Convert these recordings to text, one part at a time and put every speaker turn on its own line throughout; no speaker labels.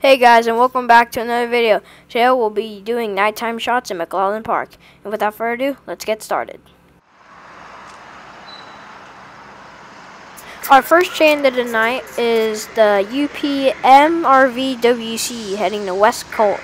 Hey guys, and welcome back to another video. Today we'll be doing nighttime shots in McClellan Park. And without further ado, let's get started. Our first chain of the night is the UPMRVWC heading to West Colton.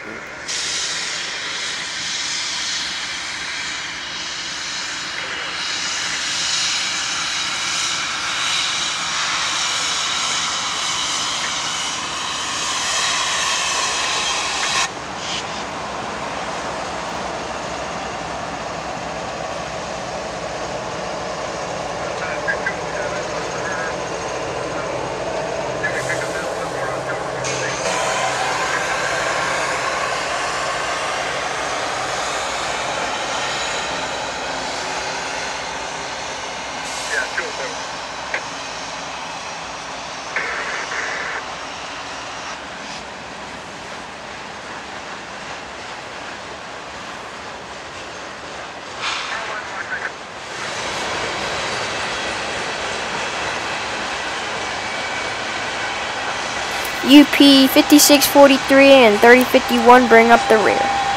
UP 5643 and 3051 bring up the rear.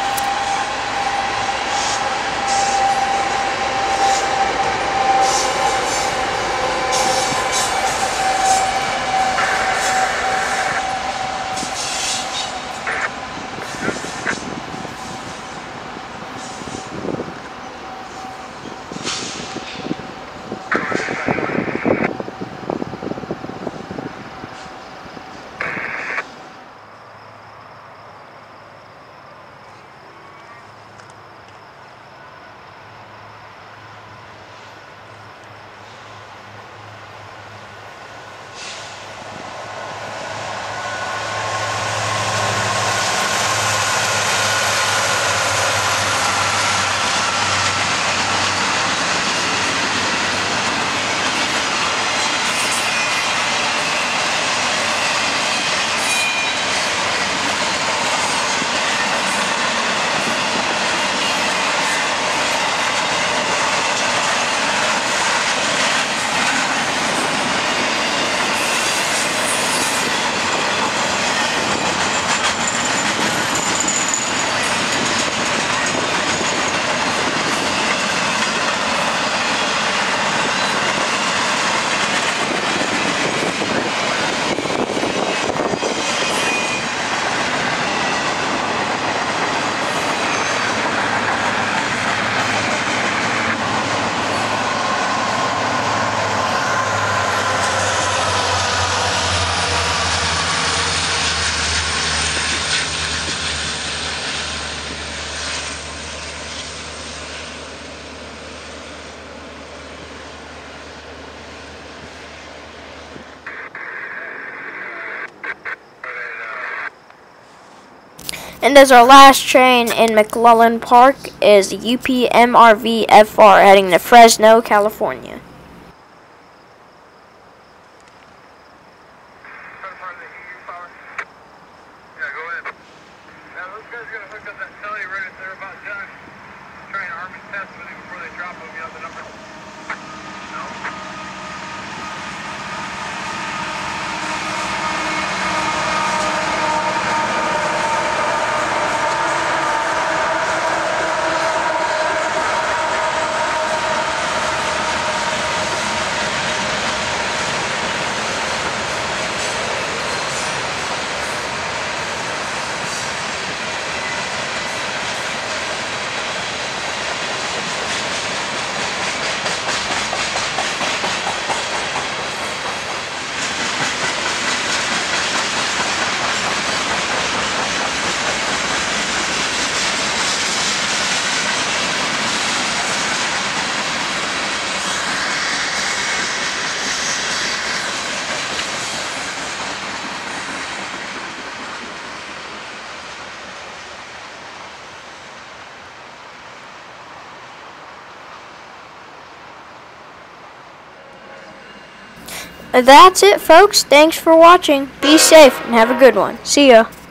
And as our last train in McClellan Park is UPMRVFR heading to Fresno, California. That's it, folks. Thanks for watching. Be safe and have a good one. See ya.